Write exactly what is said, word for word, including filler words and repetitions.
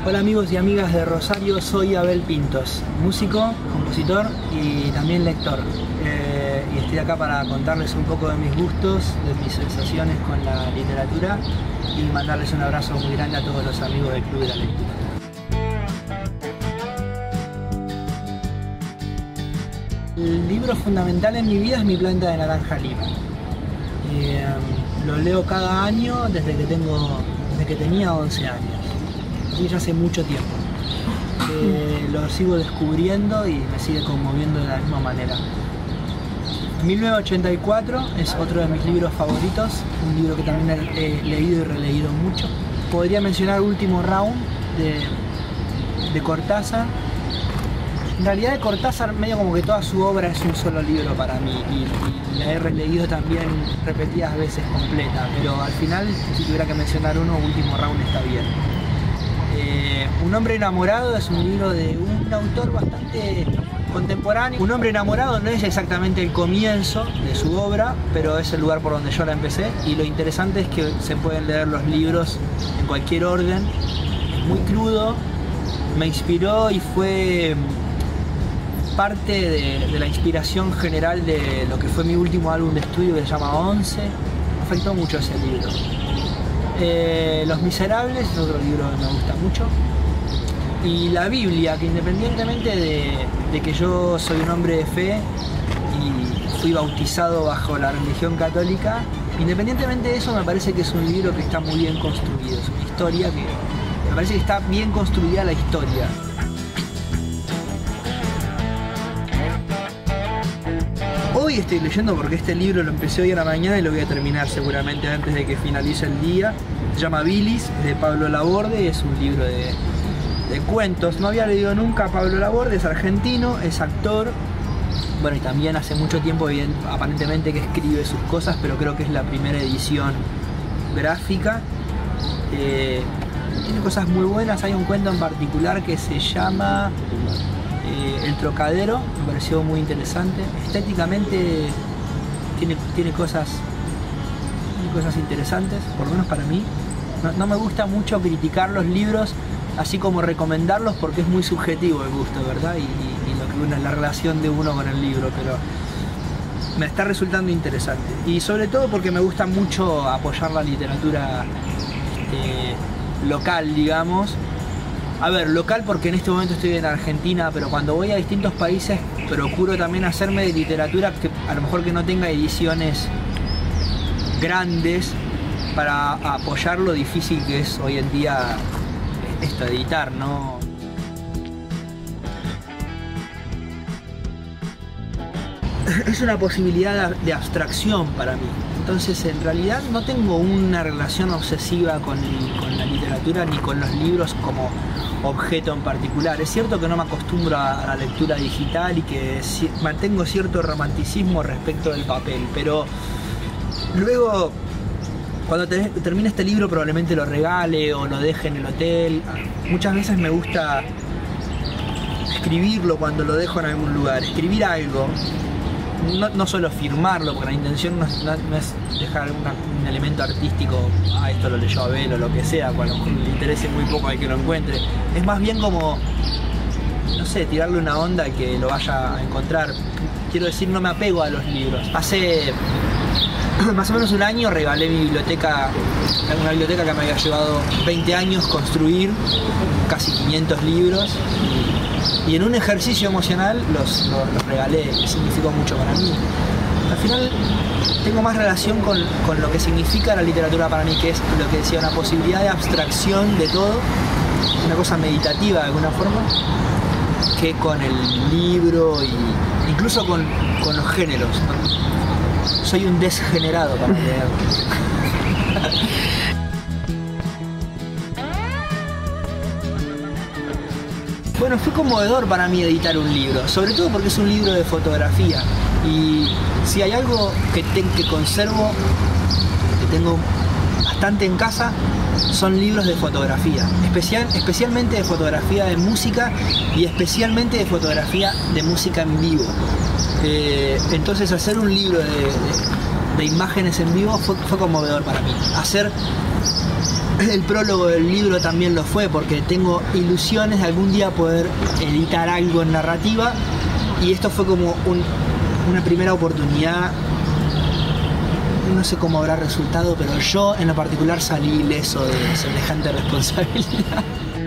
Hola amigos y amigas de Rosario, soy Abel Pintos, músico, compositor y también lector. Eh, y estoy acá para contarles un poco de mis gustos, de mis sensaciones con la literatura y mandarles un abrazo muy grande a todos los amigos del Club de la Lectura. El libro fundamental en mi vida es Mi planta de naranja lima. Eh, lo leo cada año desde que, tengo, desde que tenía once años. Y ya hace mucho tiempo. Eh, lo sigo descubriendo y me sigue conmoviendo de la misma manera. mil novecientos ochenta y cuatro es otro de mis libros favoritos, un libro que también he leído y releído mucho. Podría mencionar Último Round de, de Cortázar. En realidad de Cortázar medio como que toda su obra es un solo libro para mí y, y la he releído también repetidas veces completa, pero al final si tuviera que mencionar uno, Último Round está bien. Eh, Un hombre enamorado es un libro de un autor bastante contemporáneo. Un hombre enamorado no es exactamente el comienzo de su obra, pero es el lugar por donde yo la empecé, y lo interesante es que se pueden leer los libros en cualquier orden. Es muy crudo, me inspiró y fue parte de, de la inspiración general de lo que fue mi último álbum de estudio, que se llama once. Me afectó mucho ese libro. Eh, Los Miserables es otro libro que me gusta mucho. Y la Biblia, que independientemente de, de que yo soy un hombre de fe y fui bautizado bajo la religión católica, independientemente de eso me parece que es un libro que está muy bien construido. Es una historia que me parece que está bien construida la historia. Hoy estoy leyendo porque este libro lo empecé hoy a la mañana y lo voy a terminar seguramente antes de que finalice el día. Se llama Bilis, de Pablo Laborde, y es un libro de, de cuentos. No había leído nunca a Pablo Laborde, es argentino, es actor. Bueno, y también hace mucho tiempo bien, aparentemente que escribe sus cosas, pero creo que es la primera edición gráfica. Eh, tiene cosas muy buenas, hay un cuento en particular que se llama Eh, El Trocadero, me pareció muy interesante. Estéticamente tiene, tiene, cosas, tiene cosas interesantes, por lo menos para mí. No, no me gusta mucho criticar los libros, así como recomendarlos, porque es muy subjetivo el gusto, ¿verdad? Y, y, y lo que una, la relación de uno con el libro, pero me está resultando interesante. Y sobre todo porque me gusta mucho apoyar la literatura este, local, digamos. A ver, local porque en este momento estoy en Argentina, pero cuando voy a distintos países procuro también hacerme de literatura que a lo mejor que no tenga ediciones grandes, para apoyar lo difícil que es hoy en día esto, editar, ¿no? Es una posibilidad de abstracción para mí. Entonces, en realidad no tengo una relación obsesiva con, con la literatura ni con los libros como objeto en particular. Es cierto que no me acostumbro a la lectura digital y que mantengo cierto romanticismo respecto del papel, pero luego, cuando te, termine este libro, probablemente lo regale o lo deje en el hotel. Muchas veces me gusta escribirlo cuando lo dejo en algún lugar, escribir algo. No, no solo firmarlo, porque la intención no es, no, no es dejar una, un elemento artístico, ah, esto lo leyó Abel o lo que sea, cuando le interese muy poco al que lo encuentre. Es más bien como, no sé, tirarle una onda al que lo vaya a encontrar. Quiero decir, no me apego a los libros. Hace más o menos un año regalé mi biblioteca, una biblioteca que me había llevado veinte años construir, casi quinientos libros. Y en un ejercicio emocional los, los, los regalé, significó mucho para mí. Al final tengo más relación con, con lo que significa la literatura para mí, que es lo que decía, una posibilidad de abstracción de todo, una cosa meditativa de alguna forma, que con el libro e incluso con, con los géneros, ¿no? Soy un desgenerado para leer. Bueno, fue conmovedor para mí editar un libro, sobre todo porque es un libro de fotografía. Y si hay algo que, te, que conservo, que tengo bastante en casa, son libros de fotografía. Especial, especialmente de fotografía de música y especialmente de fotografía de música en vivo. Eh, entonces hacer un libro de, de, de imágenes en vivo fue, fue conmovedor para mí. Hacer el prólogo del libro también lo fue, porque tengo ilusiones de algún día poder editar algo en narrativa, y esto fue como un, una primera oportunidad. No sé cómo habrá resultado, pero yo en lo particular salí ileso de semejante responsabilidad.